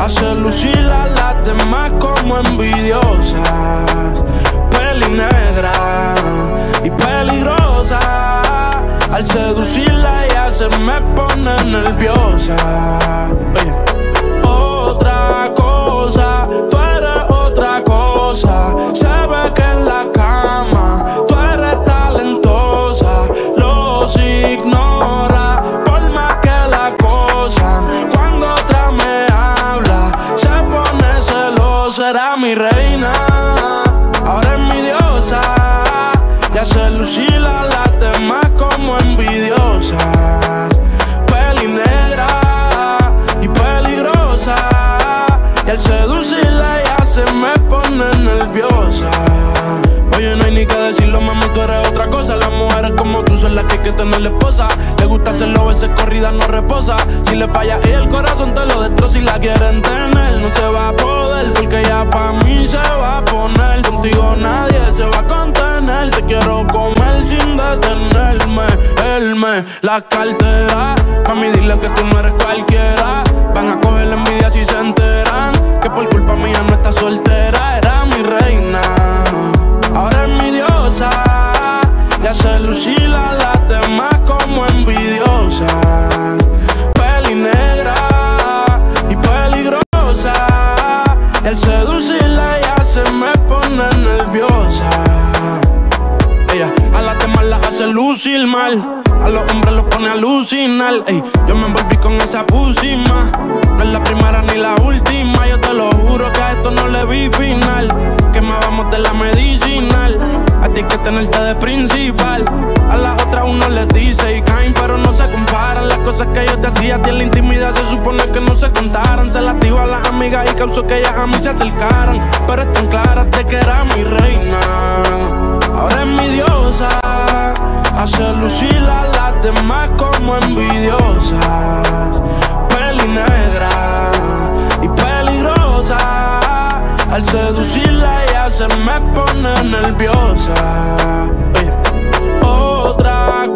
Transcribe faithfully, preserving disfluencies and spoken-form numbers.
hace lucir a las demás como envidiosas. Peli negra y peligrosa, al seducirla ella se me pone nerviosa. Oye. Otra cosa, tú eres otra cosa. Se ve que en la cama tú eres talentosa. Los ignora por más que la acosan. Cuando otra me habla se pone celosa. Era mi reina, ahora es mi diosa, y hace lucir a las demás como envidiosas. Peli negra y peligrosa, y al seducirla ella se me pone nerviosa. Oye, no hay ni que decirlo, mami, tú eres otra cosa. Las mujeres como tú son las que hay que tener esposa. Le gusta hacerlo, veces corrida no reposa. Si le falla ella el corazón te lo destroza. Si la quieren tener no se va a poder, porque ya pa' mí se va a poner. Contigo nadie se va a contener. Te quiero comer sin detenerme. Él me la cartera. Mami, dile que tú no eres cualquiera. Van a coger la envidia si se enteran que por culpa mía no está soltera. Era mi reina, ahora es mi diosa, y hace lucir a las demás como envidiosas. Peli negra y peligrosa, y al seducirla ella se me pone nerviosa. Ella a las demás las hace lucir mal, a los hombres los pone a alucinar. Ey, yo me envolví con esa pussy más. No es la primera ni la última, yo te lo juro que a esto no le vi final. Que me vamos de la medicinal, a ti hay que tenerte de principal. A las otras uno les dice y caen, pero no se comparan. Las cosas que yo te hacía a ti en la intimidad se supone que no se contaran. Se las digo a las amigas y causó que ellas a mí se acercaran. Pero están claras de que era mi reina, ahora es mi diosa, hace lucir a las demás como envidiosas. Peli negra y peligrosa, al seducirla ella se me pone nerviosa. Oye. Otra